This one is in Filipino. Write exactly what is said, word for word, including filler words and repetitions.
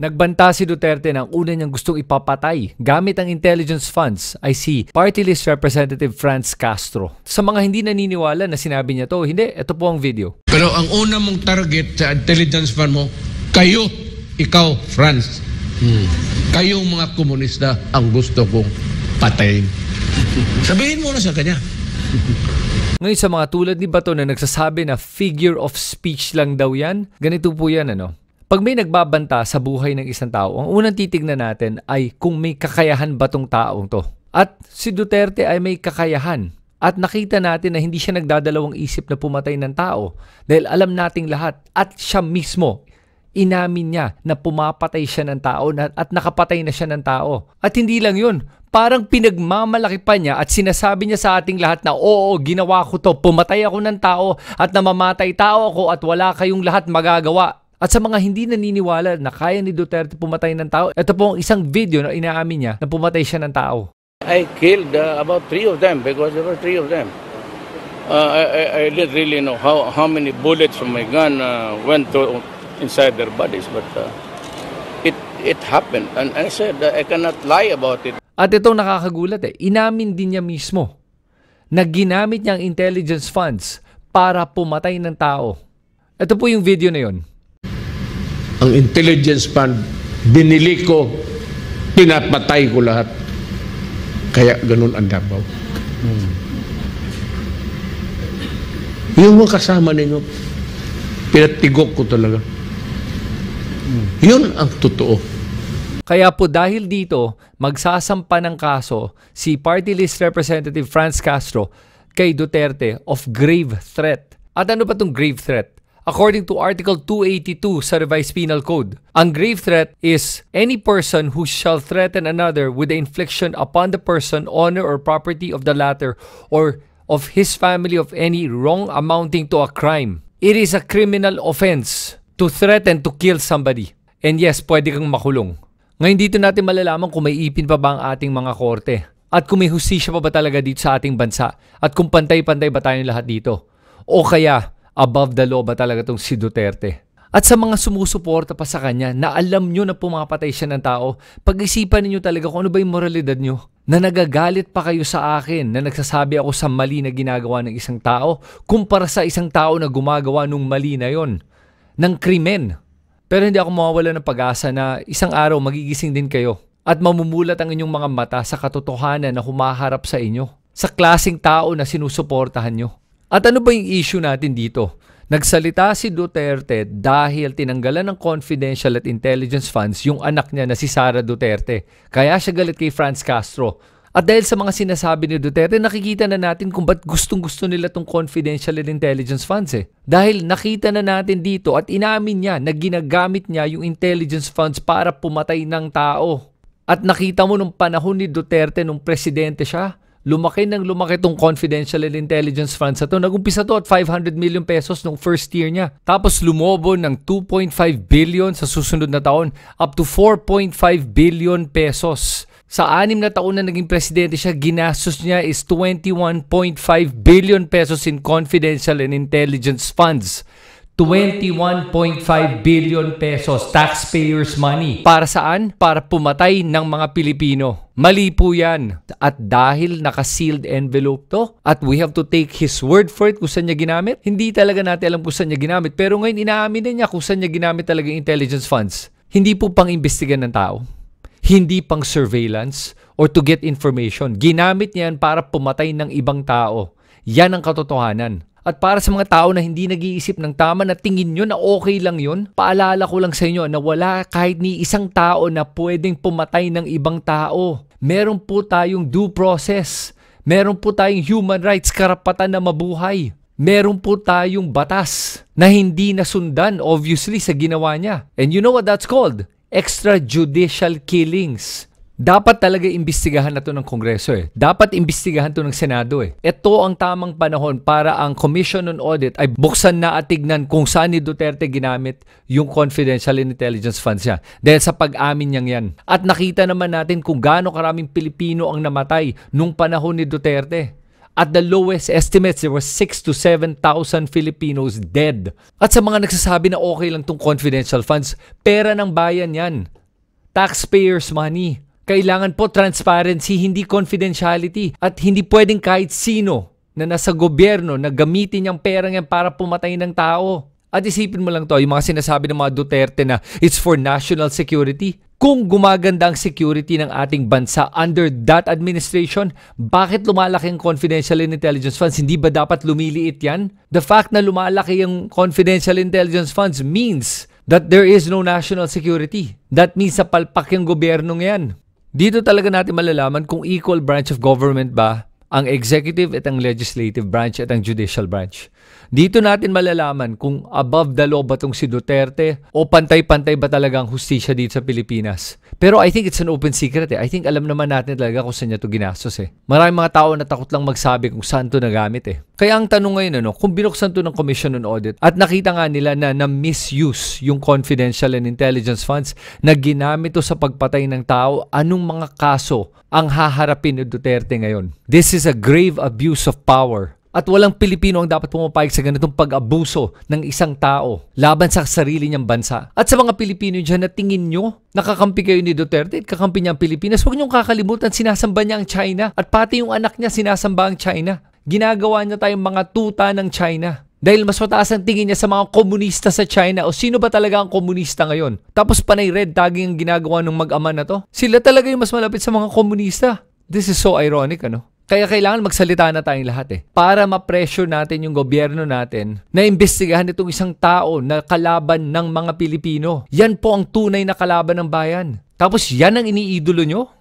Nagbanta si Duterte ng una niyang gustong ipapatay gamit ang intelligence funds ay si Party List Representative Franz Castro. Sa mga hindi naniniwala na sinabi niya to, hindi, ito po ang video. Pero ang una mong target sa intelligence fund mo, kayo, ikaw, Franz. Hmm. Kayong mga komunista ang gusto kong patayin. Sabihin mo na sa kanya. Ngayon sa mga tulad ni Bato na nagsasabi na figure of speech lang daw yan, ganito po yan ano. Pag may nagbabanta sa buhay ng isang tao, ang unang titignan natin ay kung may kakayahan ba tong taong to. At si Duterte ay may kakayahan. At nakita natin na hindi siya nagdadalawang isip na pumatay ng tao. Dahil alam nating lahat at siya mismo, inamin niya na pumapatay siya ng tao at nakapatay na siya ng tao. At hindi lang yun, parang pinagmamalaki pa niya at sinasabi niya sa ating lahat na oo, ginawa ko to, pumatay ako ng tao at namamatay tao ako at wala kayong lahat magagawa. At sa mga hindi naniniwala na kaya ni Duterte pumatay ng tao, ito po ang isang video na inaamin niya na pumatay siya ng tao. I killed uh, about three of them because there were three of them. Uh, I, I, I didn't really know how, how many bullets from my gun uh, went to inside their bodies, but uh, it, it happened. And I said uh, I cannot lie about it. At itong nakakagulat eh, inamin din niya mismo na ginamit niya ang intelligence funds para pumatay ng tao. Ito po yung video na yun. Ang intelligence fund, binili ko, pinapatay ko lahat. Kaya ganun ang Davao. Hmm. Yung mga kasama ninyo, pinatigok ko talaga. Hmm. Yun ang totoo. Kaya po dahil dito, magsasampa ng kaso si Party List Representative Franz Castro kay Duterte of grave threat. At ano ba itong grave threat? According to Article two eighty-two sa Revised Penal Code, ang grave threat is any person who shall threaten another with the infliction upon the person, honor, or property of the latter or of his family of any wrong amounting to a crime. It is a criminal offense to threaten to kill somebody. And yes, pwede kang makulong. Ngayon dito natin malalaman kung may ipin pa ba ang ating mga korte at kung may hustisya pa ba talaga dito sa ating bansa at kung pantay-pantay ba tayong lahat dito. O kaya, above the law ba talaga itong si Duterte? At sa mga sumusuporta pa sa kanya na alam nyo na pumapatay siya ng tao, pag-isipan niyo talaga kung ano ba yung moralidad nyo. Na nagagalit pa kayo sa akin na nagsasabi ako sa mali na ginagawa ng isang tao kumpara sa isang tao na gumagawa ng mali na yon, ng krimen. Pero hindi ako mawawala ng pag-asa na isang araw magigising din kayo at mamumulat ang inyong mga mata sa katotohanan na humaharap sa inyo, sa klaseng tao na sinusuportahan nyo. At ano ba yung issue natin dito? Nagsalita si Duterte dahil tinanggalan ng confidential at intelligence funds yung anak niya na si Sara Duterte. Kaya siya galit kay Franz Castro. At dahil sa mga sinasabi ni Duterte, nakikita na natin kung ba't gustong-gusto nila tong confidential and intelligence funds eh. Dahil nakita na natin dito at inamin niya na ginagamit niya yung intelligence funds para pumatay ng tao. At nakita mo nung panahon ni Duterte nung presidente siya, lumaki ng lumaki tong confidential and intelligence funds sa to. Nag-umpisa to at five hundred million pesos nung first year niya. Tapos lumobo ng two point five billion sa susunod na taon up to four point five billion pesos. Sa anim na taon na naging presidente siya, ginastos niya is twenty-one point five billion pesos in confidential and intelligence funds. twenty-one point five billion pesos taxpayers money. Para saan? Para pumatay ng mga Pilipino. Mali po yan. At dahil naka-sealed envelope to, at we have to take his word for it kung saan niya ginamit, hindi talaga natin alam kung saan niya ginamit. Pero ngayon inaamin na niya kung saan niya ginamit talaga yung intelligence funds. Hindi po pang-imbestigan ng tao. Hindi pang surveillance or to get information. Ginamit niya yan para pumatay ng ibang tao. Yan ang katotohanan. At para sa mga tao na hindi nag-iisip ng tama na tingin nyo na okay lang yun, paalala ko lang sa inyo na wala kahit ni isang tao na pwedeng pumatay ng ibang tao. Meron po tayong due process. Meron po tayong human rights, karapatan na mabuhay. Meron po tayong batas na hindi nasundan obviously sa ginawa niya. And you know what that's called? Extrajudicial killings. Dapat talaga imbestigahan na to ng Kongreso eh. Dapat imbestigahan to ng Senado eh. Ito ang tamang panahon para ang Commission on Audit ay buksan na at tignan kung saan ni Duterte ginamit yung confidential intelligence funds niya. Dahil sa pag-amin niyang yan. At nakita naman natin kung gaano karaming Pilipino ang namatay nung panahon ni Duterte. At the lowest estimates, there were six to seven thousand Filipinos dead. At sa mga nagsasabi na okay lang tong confidential funds, pera ng bayan yan. Taxpayers' money. Kailangan po transparency, hindi confidentiality. At hindi pwedeng kahit sino na nasa gobyerno na gamitin yung perang yan para pumatay ng tao. At isipin mo lang to, yung mga sinasabi ng mga Duterte na it's for national security. Kung gumaganda ang security ng ating bansa under that administration, bakit lumalaki ang confidential intelligence funds? Hindi ba dapat lumiliit yan? The fact na lumalaki yung confidential intelligence funds means that there is no national security. That means sa palpak yung gobyernong yan. Dito talaga natin malalaman kung equal branch of government ba ang executive at ang legislative branch at ang judicial branch. Dito natin malalaman kung above the law ba itong si Duterte o pantay-pantay ba talaga ang hustisya dito sa Pilipinas. Pero I think it's an open secret eh. I think alam naman natin talaga kung saan niya ito ginastos eh. Maraming mga tao na takot lang magsabi kung saan ito nagamit eh. Kaya ang tanong ngayon ano, kung binuksan ito ng Commission on Audit at nakita nga nila na na-misuse yung confidential and intelligence funds na ginamit ito sa pagpatay ng tao, anong mga kaso ang haharapin ni Duterte ngayon? This is a grave abuse of power. At walang Pilipino ang dapat pumapayag sa ganitong pag-abuso ng isang tao laban sa sarili niyang bansa. At sa mga Pilipino dyan na tingin nyo, nakakampi kayo ni Duterte at kakampi niya ang Pilipinas, huwag niyong kakalimutan, sinasamba niya ang China. At pati yung anak niya, sinasamba ang China. Ginagawa niya tayong mga tuta ng China. Dahil mas mataas ang tingin niya sa mga komunista sa China. O sino ba talaga ang komunista ngayon? Tapos panay red tagging ang ginagawa ng mag-ama na to. Sila talaga yung mas malapit sa mga komunista. This is so ironic, ano? Kaya kailangan magsalita na tayong lahat eh. Para ma-pressure natin yung gobyerno natin na imbestigahan itong isang tao na kalaban ng mga Pilipino. Yan po ang tunay na kalaban ng bayan. Tapos yan ang iniidolo nyo?